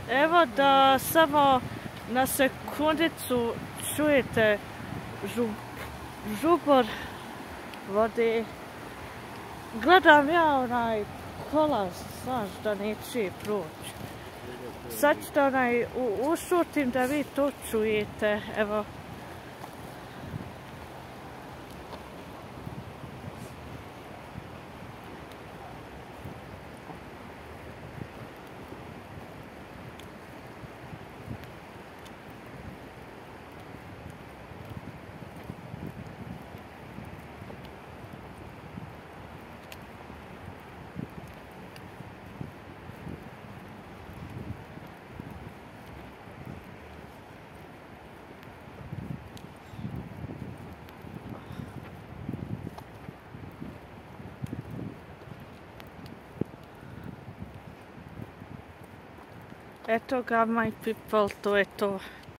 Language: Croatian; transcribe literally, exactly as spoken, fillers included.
Evo da samo na sekundicu čujete žub, žubor vode. Gledam ja onaj kolaz, znaš, da neće proći. Sad ćete onaj ušutim da vi to čujete, evo. Eto ga, my people, to je to.